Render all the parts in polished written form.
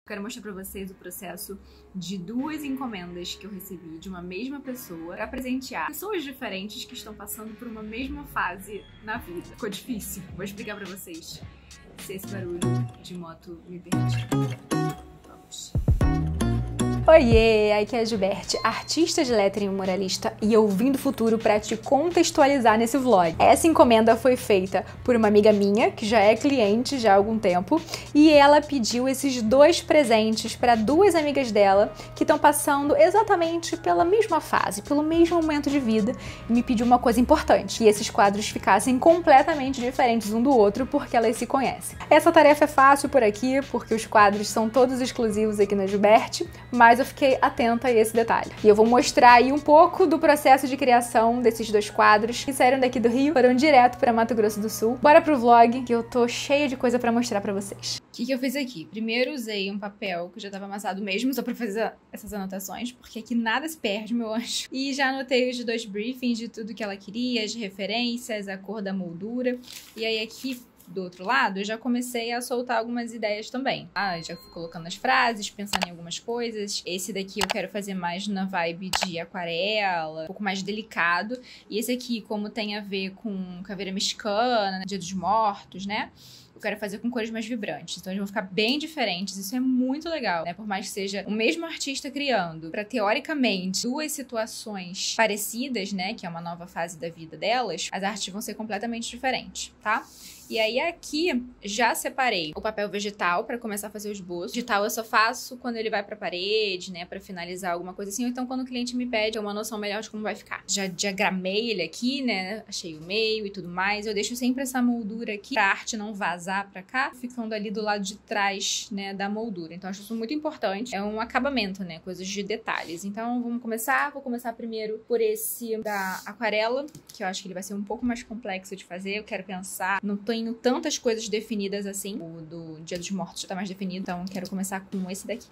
Quero mostrar pra vocês o processo de 2 encomendas que eu recebi de uma mesma pessoa para presentear pessoas diferentes que estão passando por uma mesma fase na vida. Ficou difícil? Vou explicar pra vocês se esse barulho de moto me permitir. Vamos. Oiê, aqui é a Gilberte, artista de lettering muralista, e eu vim do futuro para te contextualizar nesse vlog. Essa encomenda foi feita por uma amiga minha, que já é cliente já há algum tempo, e ela pediu esses 2 presentes para 2 amigas dela que estão passando exatamente pela mesma fase, pelo mesmo momento de vida, e me pediu uma coisa importante, que esses quadros ficassem completamente diferentes um do outro, porque elas se conhecem. Essa tarefa é fácil por aqui, porque os quadros são todos exclusivos aqui na Gilberte, mas eu fiquei atenta a esse detalhe. E eu vou mostrar aí um pouco do processo de criação desses 2 quadros que saíram daqui do Rio, foram direto para Mato Grosso do Sul. Bora pro vlog, que eu tô cheia de coisa pra mostrar pra vocês. O que eu fiz aqui? Primeiro usei um papel que já tava amassado mesmo, só pra fazer essas anotações, porque aqui nada se perde, meu anjo. E já anotei os 2 briefings de tudo que ela queria, as referências, a cor da moldura. E aí aqui do outro lado, eu já comecei a soltar algumas ideias também. Já fui colocando as frases, pensando em algumas coisas. Esse daqui eu quero fazer mais na vibe de aquarela, um pouco mais delicado. E esse aqui, como tem a ver com caveira mexicana, Dia dos Mortos, né? Eu quero fazer com cores mais vibrantes, então eles vão ficar bem diferentes, isso é muito legal, né? Por mais que seja o mesmo artista criando para, teoricamente, 2 situações parecidas, né? Que é uma nova fase da vida delas, as artes vão ser completamente diferentes, tá? E aí aqui já separei o papel vegetal para começar a fazer o esboço. Vegetal eu só faço quando ele vai pra parede, né, para finalizar alguma coisa assim, ou então quando o cliente me pede uma noção melhor de como vai ficar. Já diagramei ele aqui, né, achei o meio e tudo mais. Eu deixo sempre essa moldura aqui pra arte não vazar pra cá, ficando ali do lado de trás, né, da moldura. Então acho isso muito importante. É um acabamento, né, coisas de detalhes. Então vamos começar. Vou começar primeiro por esse da aquarela, que eu acho que ele vai ser um pouco mais complexo de fazer. Eu quero pensar, não tenho tantas coisas definidas assim. O do Dia dos Mortos já tá mais definido, então quero começar com esse daqui.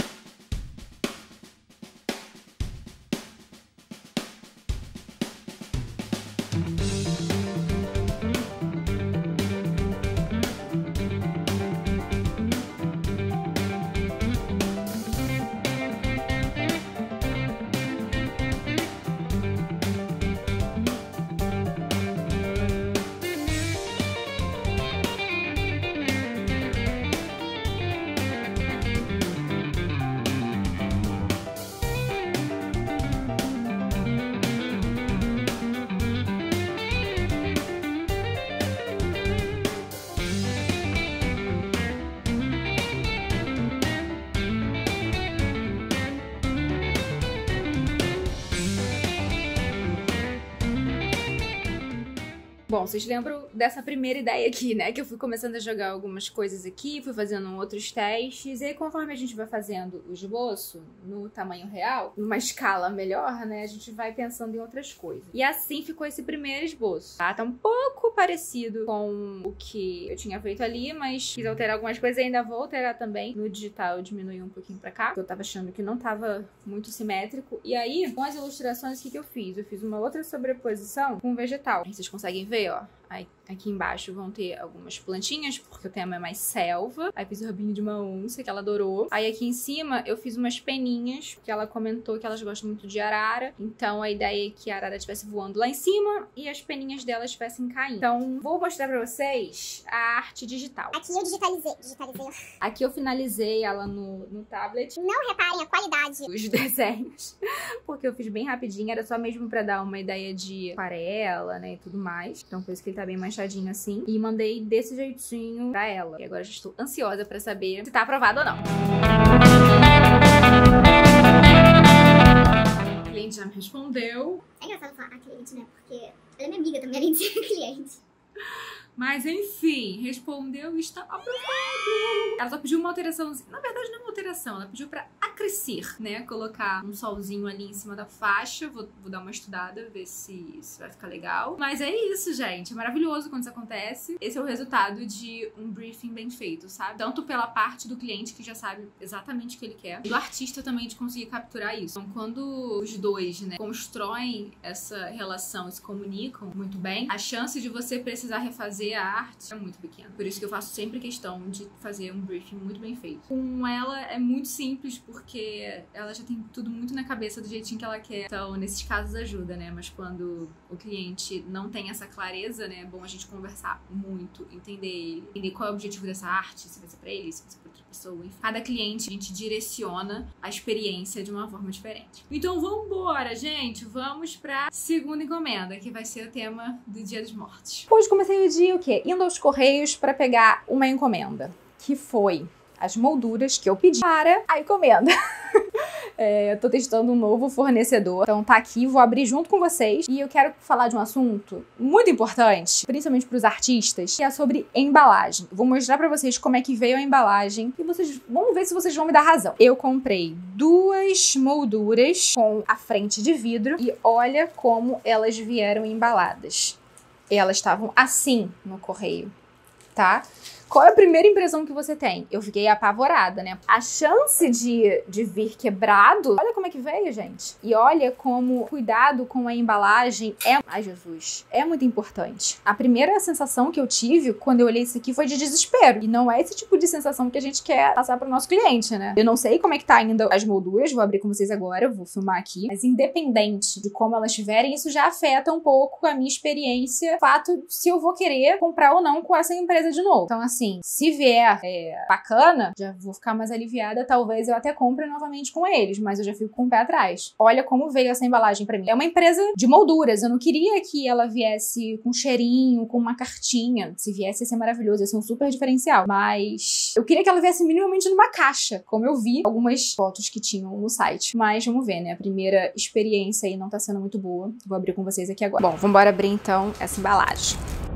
Bom, vocês lembram dessa primeira ideia aqui, né? Que eu fui começando a jogar algumas coisas aqui, fui fazendo outros testes, e aí conforme a gente vai fazendo o esboço no tamanho real, numa escala melhor, né? A gente vai pensando em outras coisas. E assim ficou esse primeiro esboço, tá? Tá um pouco parecido com o que eu tinha feito ali, mas quis alterar algumas coisas e ainda vou alterar também. No digital eu diminui um pouquinho pra cá, porque eu tava achando que não tava muito simétrico. E aí, com as ilustrações, o que eu fiz? Eu fiz uma outra sobreposição com vegetal. Aí vocês conseguem ver, ó. Aí, aqui embaixo vão ter algumas plantinhas, porque o tema é mais selva. Aí fiz o rabinho de uma onça, que ela adorou. Aí aqui em cima eu fiz umas peninhas, porque ela comentou que elas gostam muito de arara. Então a ideia é que a arara estivesse voando lá em cima e as peninhas dela estivessem caindo. Então vou mostrar pra vocês a arte digital. Aqui eu digitalizei. Aqui eu finalizei ela no tablet. Não reparem a qualidade Os desenhos, porque eu fiz bem rapidinho, era só mesmo pra dar uma ideia de aquarela, né, e tudo mais. Então por isso que ele tá bem manchadinho assim. E mandei desse jeitinho pra ela. E agora já estou ansiosa pra saber se tá aprovado ou não. O cliente já me respondeu. É engraçado falar cliente, né? Porque ela é minha amiga também, além de ser cliente. Mas enfim, respondeu e está aprovado. Ela só pediu uma alteração, na verdade não é uma alteração, ela pediu pra acrescentar crescer, né? Colocar um solzinho ali em cima da faixa. Vou dar uma estudada, ver se vai ficar legal. Mas é isso, gente. É maravilhoso quando isso acontece. Esse é o resultado de um briefing bem feito, sabe? Tanto pela parte do cliente, que já sabe exatamente o que ele quer, e do artista também, de conseguir capturar isso. Então, quando os dois, né, constroem essa relação e se comunicam muito bem, a chance de você precisar refazer a arte é muito pequena. Por isso que eu faço sempre questão de fazer um briefing muito bem feito. Com ela é muito simples, porque ela já tem tudo muito na cabeça do jeitinho que ela quer. Então, nesses casos ajuda, né? Mas quando o cliente não tem essa clareza, né, é bom a gente conversar muito, entender ele, entender qual é o objetivo dessa arte, se vai ser pra ele, se vai ser pra outra pessoa. Enfim, cada cliente a gente direciona a experiência de uma forma diferente. Então vambora, gente! Vamos pra segunda encomenda, que vai ser o tema do Dia dos Mortos. Hoje comecei o dia o quê? Indo aos Correios para pegar uma encomenda, que foi as molduras que eu pedi para a encomenda. Eu tô testando um novo fornecedor, então tá aqui, vou abrir junto com vocês. E eu quero falar de um assunto muito importante, principalmente pros artistas, que é sobre embalagem. Vou mostrar pra vocês como é que veio a embalagem e vocês vamos ver se vocês vão me dar razão. Eu comprei 2 molduras com a frente de vidro e olha como elas vieram embaladas. Elas estavam assim no correio, tá? Qual é a primeira impressão que você tem? Eu fiquei apavorada, né? A chance de vir quebrado, olha como é que veio, gente. E olha como cuidado com a embalagem é... Ai, Jesus. É muito importante. A primeira sensação que eu tive quando eu olhei isso aqui foi de desespero. E não é esse tipo de sensação que a gente quer passar pro nosso cliente, né? Eu não sei como é que tá ainda as molduras, vou abrir com vocês agora, vou filmar aqui. Mas independente de como elas estiverem, isso já afeta um pouco a minha experiência, o fato se eu vou querer comprar ou não com essa empresa de novo. Então, assim, se vier bacana, já vou ficar mais aliviada, talvez eu até compre novamente com eles, mas eu já fico com o pé atrás. Olha como veio essa embalagem pra mim. É uma empresa de molduras, eu não queria que ela viesse com cheirinho, com uma cartinha. Se viesse, ia ser maravilhoso, ia ser um super diferencial. Mas eu queria que ela viesse minimamente numa caixa, como eu vi algumas fotos que tinham no site. Mas vamos ver, né? A primeira experiência aí não tá sendo muito boa. Vou abrir com vocês aqui agora. Bom, vamos abrir então essa embalagem.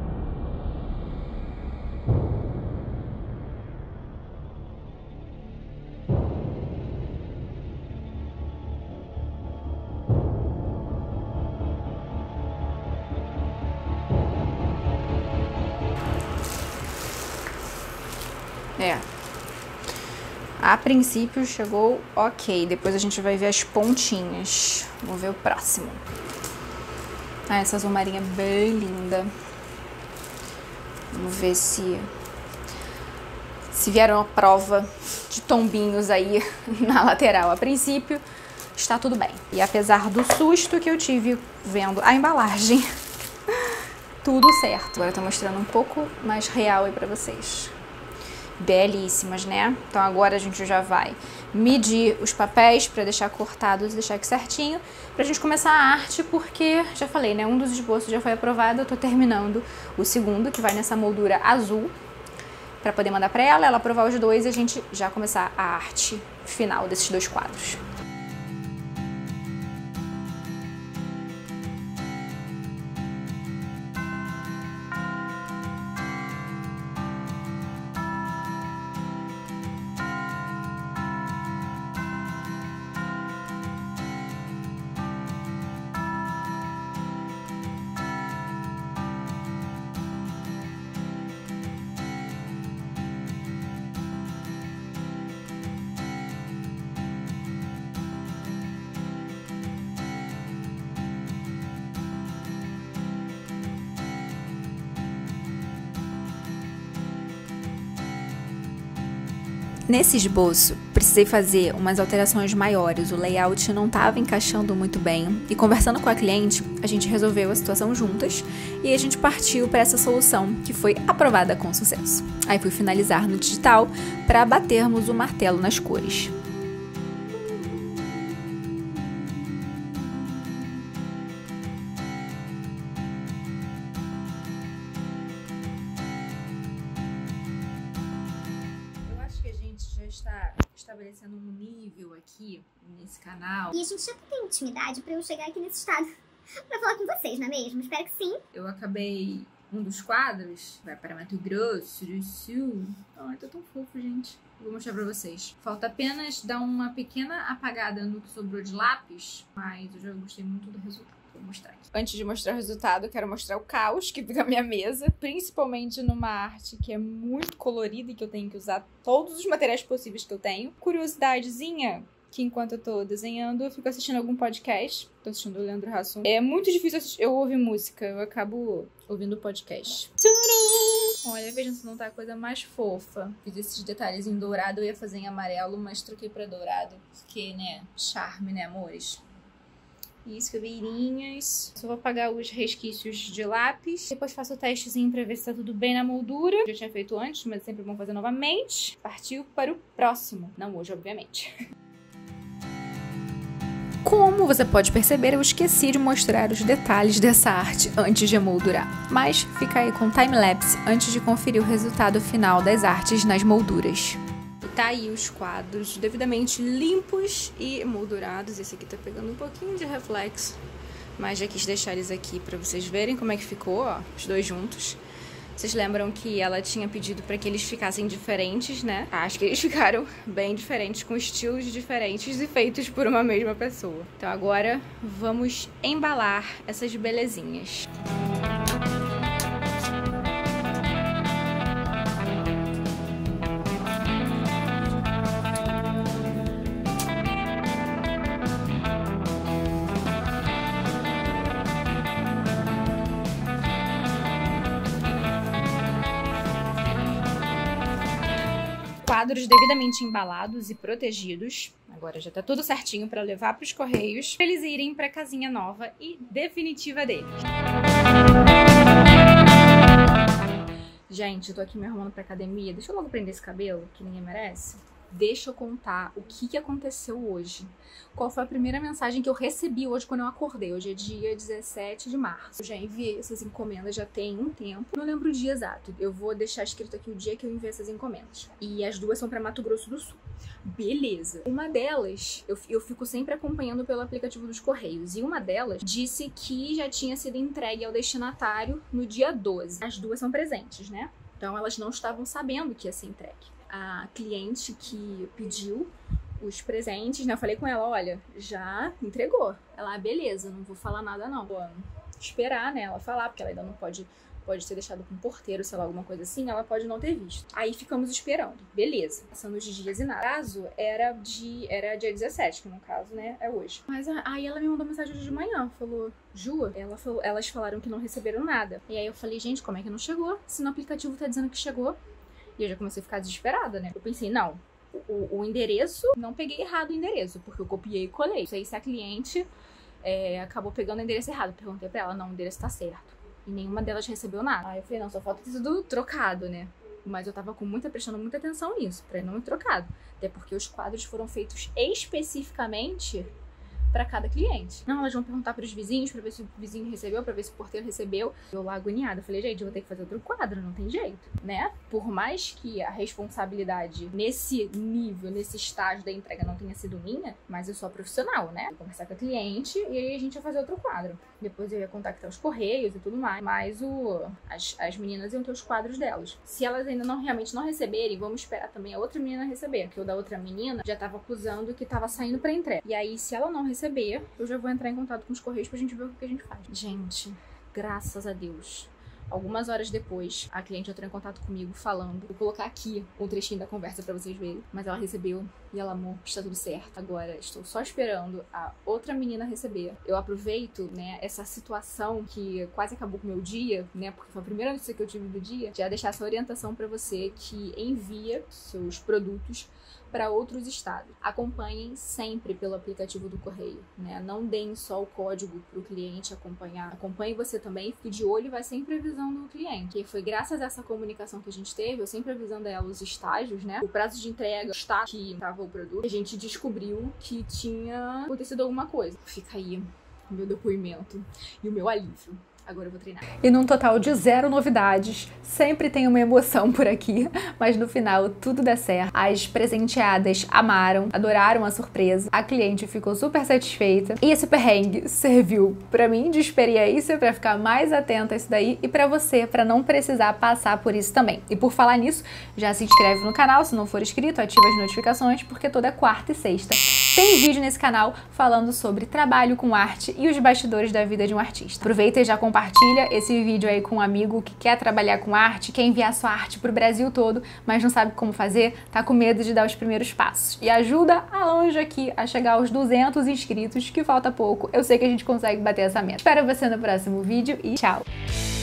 A princípio chegou ok, depois a gente vai ver as pontinhas. Vamos ver o próximo. Essa azul marinha é bem linda. Vamos ver se vieram a prova de tombinhos aí na lateral. A princípio está tudo bem. E apesar do susto que eu tive vendo a embalagem, tudo certo. Agora eu tô mostrando um pouco mais real aí pra vocês. Belíssimas, né? Então agora a gente já vai medir os papéis para deixar cortados e deixar aqui certinho, pra gente começar a arte, porque, já falei, né? Um dos esboços já foi aprovado, eu tô terminando o segundo, que vai nessa moldura azul, pra poder mandar pra ela aprovar os dois e a gente já começar a arte final desses 2 quadros. Nesse esboço, precisei fazer umas alterações maiores, o layout não estava encaixando muito bem e conversando com a cliente, a gente resolveu a situação juntas e a gente partiu para essa solução que foi aprovada com sucesso. Aí fui finalizar no digital para batermos o martelo nas cores. Está estabelecendo um nível aqui nesse canal. E a gente já tem intimidade pra eu chegar aqui nesse estado pra falar com vocês, não é mesmo? Espero que sim. Eu acabei um dos quadros, vai para Mato Grosso do Sul. Ai, tá tão fofo, gente. Vou mostrar pra vocês. Falta apenas dar uma pequena apagada no que sobrou de lápis, mas eu já gostei muito do resultado. Vou mostrar aqui. Antes de mostrar o resultado, eu quero mostrar o caos que fica na minha mesa, principalmente numa arte que é muito colorida e que eu tenho que usar todos os materiais possíveis que eu tenho. Curiosidadezinha, que enquanto eu tô desenhando, eu fico assistindo algum podcast. Tô assistindo o Leandro Hassum. É muito difícil eu ouvir música, eu acabo ouvindo podcast. Tcharam! Olha, vejam se não tá a coisa mais fofa. Fiz esses detalhes em dourado, eu ia fazer em amarelo, mas troquei pra dourado. Porque, né, charme, né, amores? Isso, caveirinhas. Só vou apagar os resquícios de lápis. Depois faço o testezinho pra ver se tá tudo bem na moldura. Já tinha feito antes, mas sempre bom fazer novamente. Partiu para o próximo. Não hoje, obviamente. Como você pode perceber, eu esqueci de mostrar os detalhes dessa arte antes de emoldurar. Mas fica aí com time-lapse antes de conferir o resultado final das artes nas molduras. E tá aí os quadros devidamente limpos e moldurados. Esse aqui tá pegando um pouquinho de reflexo, mas já quis deixar eles aqui pra vocês verem como é que ficou, ó, os dois juntos. Vocês lembram que ela tinha pedido para que eles ficassem diferentes, né? Acho que eles ficaram bem diferentes, com estilos diferentes e feitos por uma mesma pessoa. Então agora vamos embalar essas belezinhas. Quadros devidamente embalados e protegidos. Agora já tá tudo certinho para levar para os correios, pra eles irem para a casinha nova e definitiva deles. Gente, eu tô aqui me arrumando pra academia. Deixa eu logo prender esse cabelo, que ninguém merece. Deixa eu contar o que aconteceu hoje. Qual foi a primeira mensagem que eu recebi hoje quando eu acordei? Hoje é dia 17 de março. Eu já enviei essas encomendas já tem um tempo. Não lembro o dia exato. Eu vou deixar escrito aqui o dia que eu enviei essas encomendas. E as duas são pra Mato Grosso do Sul. Beleza. Uma delas, eu fico sempre acompanhando pelo aplicativo dos Correios. E uma delas disse que já tinha sido entregue ao destinatário no dia 12. As duas são presentes, né? Então elas não estavam sabendo que ia ser entregue. A cliente que pediu os presentes, né? Eu falei com ela, olha, já entregou. Ela, beleza, não vou falar nada não. Vou esperar, né, ela falar, porque ela ainda não pode ser deixada com um porteiro, sei lá, alguma coisa assim, ela pode não ter visto. Aí ficamos esperando, beleza. Passando os dias e nada. No caso, era dia 17, que no caso, né, é hoje. Mas aí ela me mandou mensagem hoje de manhã, falou, Ju, elas falaram que não receberam nada. E aí eu falei, gente, como é que não chegou? Se no aplicativo tá dizendo que chegou. E eu já comecei a ficar desesperada, né? Eu pensei, não, o endereço, não peguei errado o endereço, porque eu copiei e colei. Não sei se a cliente acabou pegando o endereço errado. Perguntei pra ela, não, o endereço tá certo. E nenhuma delas recebeu nada. Aí eu falei, não, só falta ter sido trocado, né? Mas eu tava prestando muita atenção nisso, pra não ir trocado. Até porque os quadros foram feitos especificamente pra cada cliente. Não, elas vão perguntar pros vizinhos pra ver se o vizinho recebeu, pra ver se o porteiro recebeu. Eu lá agoniada, falei, gente, eu vou ter que fazer outro quadro, não tem jeito, né? Por mais que a responsabilidade nesse nível, nesse estágio da entrega não tenha sido minha, mas eu sou a profissional, né? Vou conversar com a cliente e aí a gente ia fazer outro quadro. Depois eu ia contactar os correios e tudo mais, mas as meninas iam ter os quadros delas. Se elas ainda realmente não receberem, vamos esperar também a outra menina receber, porque o da outra menina já tava acusando que tava saindo pra entrega. E aí, se ela não receber, eu já vou entrar em contato com os correios pra gente ver o que a gente faz. Gente, graças a Deus. Algumas horas depois, a cliente entrou em contato comigo falando. Vou colocar aqui um trechinho da conversa pra vocês verem. Mas ela recebeu e ela amou, está tudo certo. Agora, estou só esperando a outra menina receber. Eu aproveito, né, essa situação que quase acabou com o meu dia, né, porque foi a primeira notícia que eu tive do dia, já deixar essa orientação pra você que envia seus produtos para outros estados. Acompanhem sempre pelo aplicativo do correio, né? Não deem só o código para o cliente acompanhar. Acompanhe você também, fique de olho e vai sempre avisando o cliente. E foi graças a essa comunicação que a gente teve, eu sempre avisando ela os estágios, né? O prazo de entrega, o estado que estava o produto, a gente descobriu que tinha acontecido alguma coisa. Fica aí o meu depoimento e o meu alívio. Agora eu vou treinar. E num total de 0 novidades, sempre tem uma emoção por aqui, mas no final tudo dá certo. As presenteadas amaram, adoraram a surpresa, a cliente ficou super satisfeita e esse perrengue serviu pra mim de experiência, pra ficar mais atenta a isso daí e pra você, pra não precisar passar por isso também. E por falar nisso, já se inscreve no canal, se não for inscrito, ativa as notificações, porque toda quarta e sexta tem vídeo nesse canal falando sobre trabalho com arte e os bastidores da vida de um artista. Aproveita e já compartilha esse vídeo aí com um amigo que quer trabalhar com arte, quer enviar sua arte pro Brasil todo, mas não sabe como fazer, tá com medo de dar os primeiros passos. E ajuda a Anja aqui a chegar aos 200 inscritos, que falta pouco. Eu sei que a gente consegue bater essa meta. Espero você no próximo vídeo e tchau!